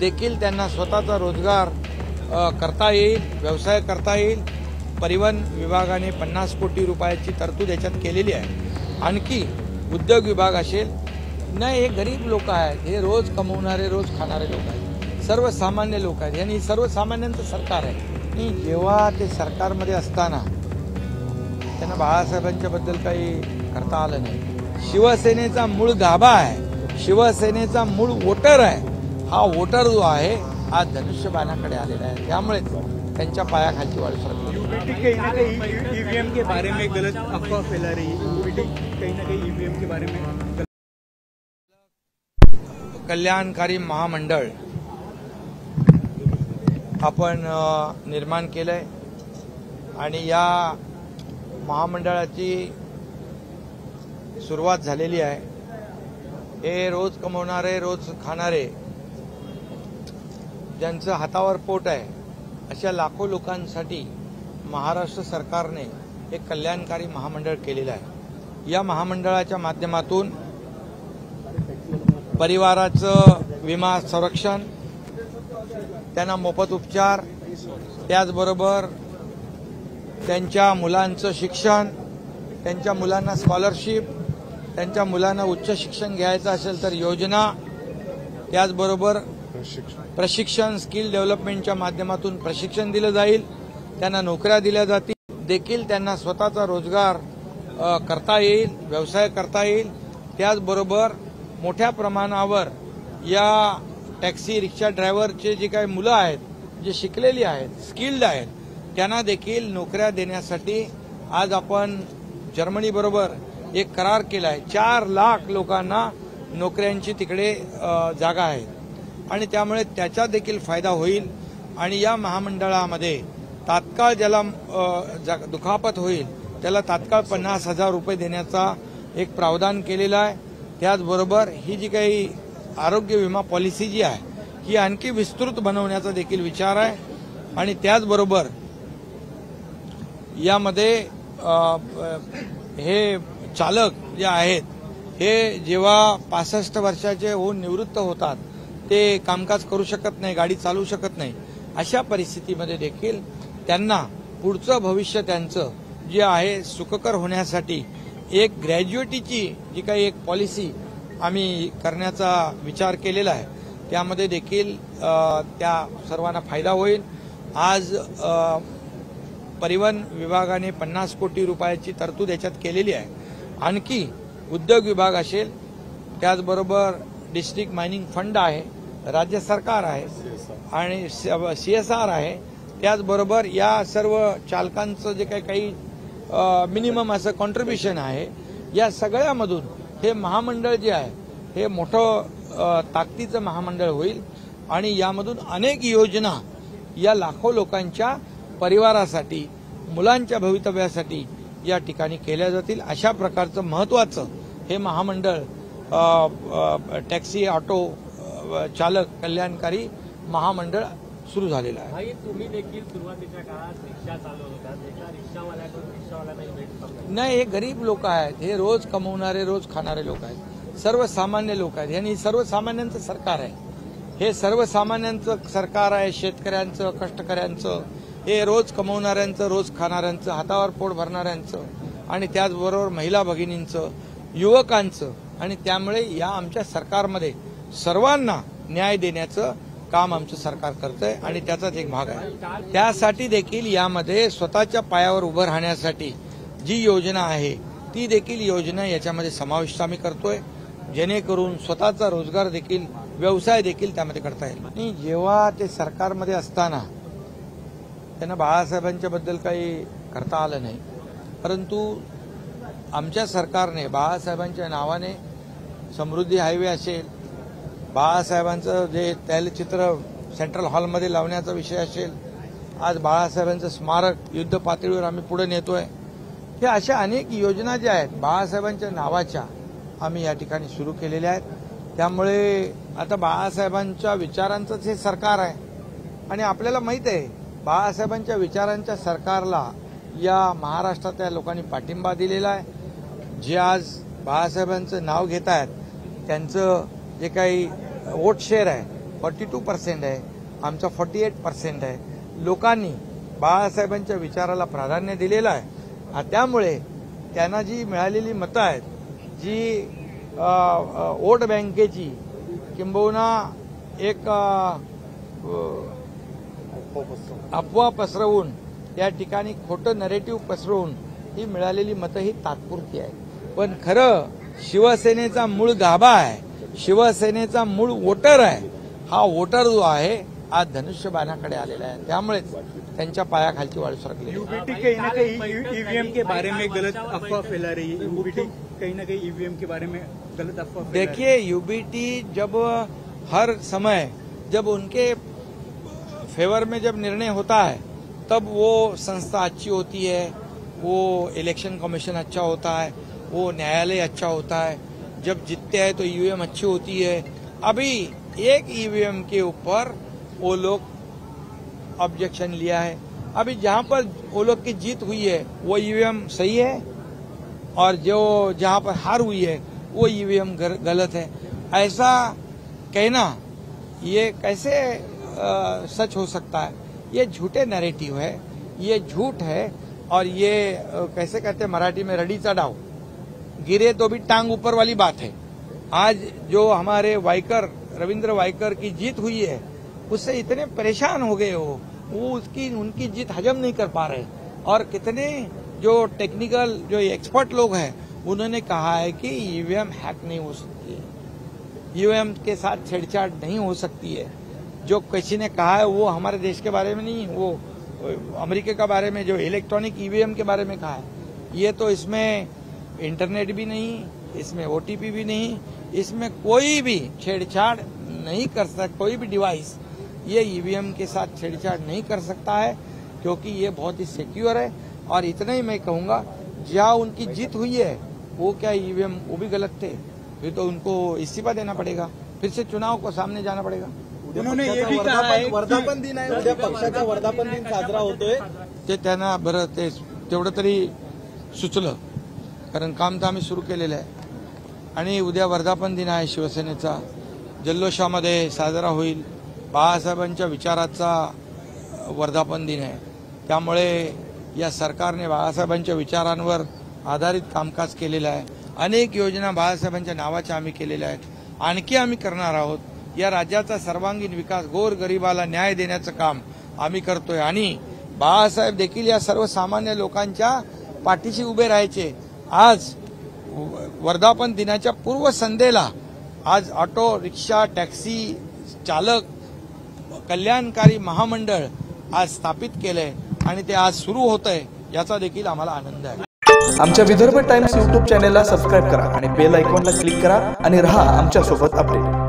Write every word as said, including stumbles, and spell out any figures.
देखील त्यांना स्वतःचा रोजगार करता येईल, व्यवसाय करता येईल। परिवहन विभागाने पन्नास कोटी रुपयाची तरतूद याच्यात केलेली आहे। आणखी उद्योग विभाग असेल, नाही हे गरीब लोक आहेत, हे रोज कमवणारे रोज खाणारे लोक आहेत, सर्वसामान्य लोक आहेत, यांनी सर्वसामान्यांचं सरकार आहे। आणि जेव्हा ते सरकारमध्ये असताना त्यांना बाळासाहेबांच्या बद्दल काही करता आलं नाही। शिवसेनेचा मूळ गाभा आहे, शिवसेनेचा मूळ वोटर आहे। हा वोटर जो आहे आज धनुष्यबाणाकडे आलेला आहे, त्यामुळे त्यांच्या पायाखालची वाळू सरकली। यूपीटी कहीं ना कहीं ईवीएम के बारे में गलत अफवाह फैला रही है। यूपीटी कहीं ना कहीं ईवीएम के बारे में कल्याणकारी महामंडळ आपण निर्माण केलंय आणि या महामंडळाची सुरुवात झालेली आहे। हे रोज कमवणारे रोज खाणारे ज्यांचं हातावर पोट आहे अशा लाखो लोकांसाठी महाराष्ट्र सरकारने एक कल्याणकारी महामंडळ केलेलं आहे। या महामंडळाच्या माध्यमातून परिवाराचं विमा संरक्षण, त्यांना मोफत उपचार, त्याचबरोबर त्यांच्या मुलांचं शिक्षण, त्यांच्या मुलांना स्कॉलरशिप, त्यांच्या मुलांना उच्च शिक्षण घ्यायचं असेल तर योजना, त्याचबरोबर प्रशिक्षण स्किल डेव्हलपमेंटच्या माध्यमातून प्रशिक्षण दिलं जाईल, त्यांना नोकऱ्या दिल्या जातील, देखील त्यांना स्वतःचा रोजगार करता येईल, व्यवसाय करता येईल। त्याचबरोबर मोठ्या प्रमाणावर या टॅक्सी रिक्षा ड्रायव्हरचे जे काही मुलं आहेत, जे शिकलेली आहेत, स्किल्ड आहेत, त्यांना देखील नोकऱ्या देण्यासाठी आज आपण जर्मनी बरोबर एक करार केला आहे। चार लाख लोकांना नोकऱ्यांची तिकडे जागा आहेत आणि त्यामुळे त्याचा देखील फायदा होईल। आणि या महामंडळामध्ये तात्काळ ज्याला दुखापत होईल त्याला तात्काळ पन्नास हजार रुपये देण्याचा एक प्रावधान केलेला आहे। त्याचबरोबर ही जी काही आरोग्य विमा पॉलिसी जी आहे ही आणखी विस्तृत बनवण्याचा देखील विचार आहे। आणि त्याचबरोबर यामध्ये हे चालक जे आहेत हे जेव्हा पासष्ट वर्षाचे होऊन निवृत्त होतात ते कामकाज करू शकत नाही, गाडी चालवू शकत नाही, अशा परिस्थितीमध्ये देखील त्यांना पुढचं भविष्य त्यांचं जे आहे सुखकर होण्यासाठी एक ग्रॅज्युएटीची जी काही एक पॉलिसी आम्ही करण्याचा विचार केलेला आहे, त्यामध्ये देखील त्या सर्वांना फायदा होईल। आज परिवहन विभागाने पन्नास कोटी रुपयाची तरतूद याच्यात केलेली आहे। आणखी उद्योग विभाग असेल, त्याचबरोबर डिस्ट्रिक्ट मायनिंग फंड आहे, राज्य सरकार आहे आणि सीएसआर आहे, त्याचबरोबर या सर्व चालकांचं जे काही काही मिनिमम असं कॉन्ट्रीब्युशन आहे, या सगळ्यामधून हे महामंडळ जे आहे हे मोठं ताकदीचं महामंडळ होईल आणि यामधून अनेक योजना या लाखो लोकांच्या परिवारासाठी, मुलांच्या भवितव्यासाठी या ठिकाणी केल्या जातील। अशा प्रकारचं महत्त्वाचं हे महामंडळ टॅक्सी ऑटो चालक कल्याणकारी महामंडळ सुरू झालेलं आहे। तुम्ही देखील सुरुवातीच्या काळात रिक्षा चालवत होता, एका रिक्षावाल्याकडून रिक्षावाल्याला भेट नाही हे गरीब लोक आहेत, हे रोज कमवणारे रोज खाणारे लोक आहेत, सर्वसामान्य लोक आहेत, यांनी सर्वसामान्यांचं सरकार आहे। हे सर्वसामान्यांचं सरकार आहे, शेतकऱ्यांचं, कष्टकऱ्यांचं, हे रोज कमवणाऱ्यांचं रोज खाणाऱ्यांचं, हातावर पोट भरणाऱ्यांचं आणि त्याचबरोबर महिला भगिनींचं, युवकांचं। आणि त्यामुळे या आमच्या सरकारमध्ये सर्वांना न्याय देण्याचं काम आमचं सरकार करतंय आणि त्याचाच एक भाग आहे। त्यासाठी देखील यामध्ये स्वतःच्या पायावर उभं राहण्यासाठी जी योजना आहे ती देखील योजना याच्यामध्ये समाविष्ट आम्ही करतोय, जेणेकरून स्वतःचा रोजगार देखील, व्यवसाय देखील त्यामध्ये करता येईल। आणि जेव्हा ते सरकारमध्ये असताना त्यांना बाळासाहेबांच्या बद्दल काही करता आलं नाही, परंतु आमच्या सरकारने बाळासाहेबांच्या नावाने समृद्धी हायवे असेल, बाळासाहेबांचं जे तैलचित्र सेंट्रल हॉलमध्ये लावण्याचा विषय असेल, आज बाळासाहेबांचं स्मारक युद्ध पातळीवर आम्ही पुढे नेतोय, हे अशा अनेक योजना ज्या आहेत बाळासाहेबांच्या नावाच्या आम्ही या ठिकाणी सुरू केलेल्या आहेत। त्यामुळे आता बाळासाहेबांच्या विचारांचंच हे सरकार आहे आणि आपल्याला माहित आहे बाळासाहेबांच्या विचारांच्या सरकारला या महाराष्ट्रातल्या लोकांनी पाठिंबा दिलेला आहे। जे आज बाळासाहेबांचं नाव घेत आहेत त्यांचं जे काही वोट शेअर आहे फॉर्टी टू पर्सेंट आहे, आमचा फॉर्टी एट पर्सेंट आहे. लोकांनी बाळासाहेबांच्या विचाराला प्राधान्य दिलेलं आहे. आ, त्यामुळे त्यांना जी मिळालेली मतं आहेत, जी अ, अ, वोट बँकेची किंबहुना एक अ, अफवा पसरवून या ठिकाणी खोटं नरेटिव्ह पसरवून ही मिळालेली मतं ही तात्पुरती आहे. पण खरं शिवसेनेचा मूळ गाभा आहे, शिवसेनेचा मूळ वोटर आहे. हा वोटर जो आहे आज धनुष्यबाणाकडे आलेला है, त्यामुळेच त्यांच्या पायाखालची वाळू सरकली. यूबीटी कहीं ना कहीं ईवीएम के बारे में गलत अफवाह फैला रही है. यूबीटी कहीं ना कहीं ईवीएम के बारे में गलत अफवाह. देखिए, यूबीटी जब हर समय जब उनके फेवर में जब निर्णय होता है तब वो संस्था अच्छी होती है, वो इलेक्शन कमीशन अच्छा होता है, वो न्यायालय अच्छा होता है. जब जीतते हैं तो ईवीएम अच्छी होती है. अभी एक ईवीएम के ऊपर वो लोग ऑब्जेक्शन लिया है. अभी जहां पर वो लोग की जीत हुई है वो ईवीएम सही है और जो जहां पर हार हुई है वो ईवीएम गलत है. ऐसा कहना ये कैसे आ, सच हो सकता है? ये झूठे नैरेटिव है, ये झूठ है. और ये आ, कैसे कहते हैं मराठी में, रडीचा डाव, गिरे तो भी टांग ऊपर वाली बात है. आज जो हमारे वाइकर रविंद्र वाइकर की जीत हुई है उससे इतने परेशान हो गए हो, वो उसकी उनकी जीत हजम नहीं कर पा रहे. और कितने जो टेक्निकल जो एक्सपर्ट लोग हैं उन्होंने कहा है कि ईवीएम हैक नहीं हो सकती है, ईवीएम के साथ छेड़छाड़ नहीं हो सकती है. जो किसी ने कहा है वो हमारे देश के बारे में नहीं, वो अमेरिका के बारे में जो इलेक्ट्रॉनिक ईवीएम के बारे में कहा है. ये तो इसमें इंटरनेट भी नहीं, इसमें ओटीपी भी नहीं, इसमें कोई भी छेड़छाड़ नहीं कर सकता. कोई भी डिवाइस ये ईवीएम के साथ छेड़छाड़ नहीं कर सकता है क्योंकि ये बहुत ही सिक्योर है. और इतना ही मैं कहूंगा, जहां उनकी जीत हुई है वो क्या ईवीएम वो भी गलत थे, फिर तो उनको इस्तीफा देना पड़ेगा, फिर से चुनाव को सामने जाना पड़ेगा. उन्होंने ये भी कहा है वर्धापन दिन आहे, उद्या पक्षाचा वर्धापन दिन साजरा होतोय. ते त्यांना बरं ते तेवढं तरी सुचलं, कारण काम तर आम्ही सुरू केलेलं आहे. आणि उद्या वर्धापन दिन आहे शिवसेनेचा, जल्लोषामध्ये साजरा होईल. बाळासाहेबांच्या विचाराचा वर्धापन दिन आहे. त्यामुळे या सरकारने बाळासाहेबांच्या विचारांवर आधारित कामकाज केलेलं आहे. अनेक योजना बाळासाहेबांच्या नावाच्या आम्ही केलेल्या आहेत, आणखी आम्ही करणार आहोत. या राज्याचा सर्वांगीण विकास, गोरगरिबाला न्याय देण्याचं काम आम्ही करतोय. आणि बाळासाहेब देखील या सर्वसामान्य लोकांच्या पाठीशी उभे राहायचे. आज वर्धापन दिनाच्या पूर्वसंध्येला आज ऑटो रिक्षा टॅक्सी चालक कल्याणकारी महामंडळ आज स्थापित केलंय आणि ते आज सुरू होतंय, याचा देखील आम्हाला आनंद आहे. आमच्या विदर्भ टाइम्स यूट्यूब चॅनेलला सबस्क्राईब करा आणि बेल आयकॉनला क्लिक करा आणि रहा आमच्या सोबत अपडेट.